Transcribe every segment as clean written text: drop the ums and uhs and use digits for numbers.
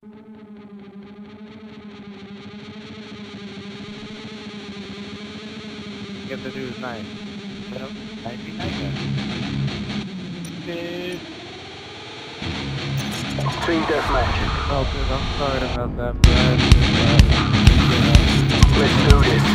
Get the dude's knife. Yep. Might be nice. Dude. Team deathmatch. Oh, dude, I'm sorry about that, Brad. Let's do this.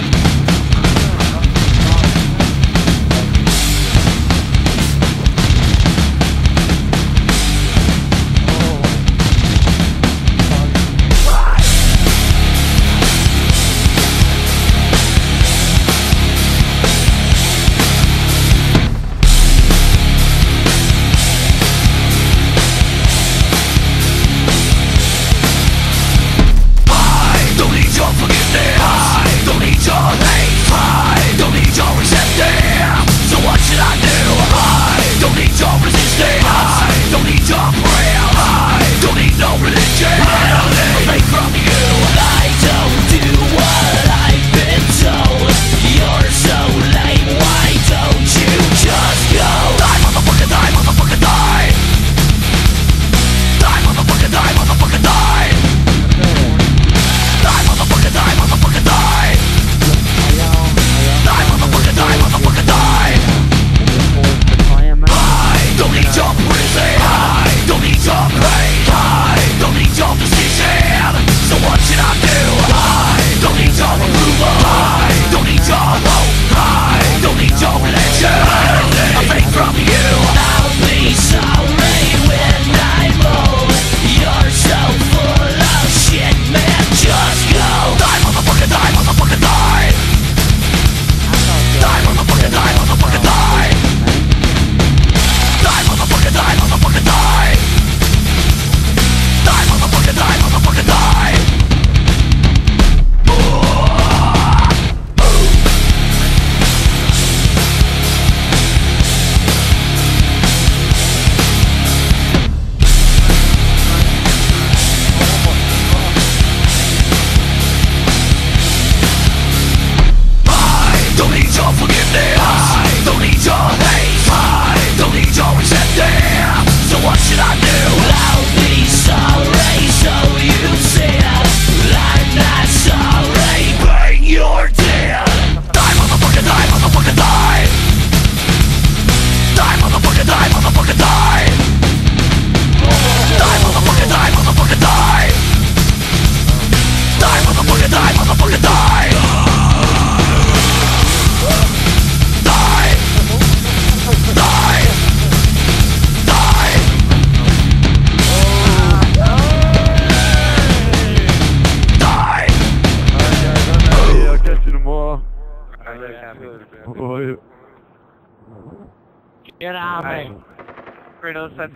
Get out of me. Kratos said,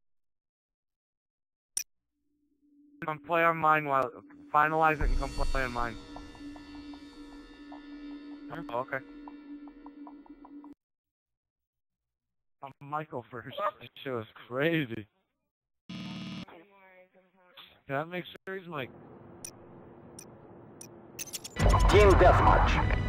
come play on mine while, finalize it and come play on mine. Oh, okay. Michael first. This show is crazy. Can that make sure he's Mike? Team deathmatch.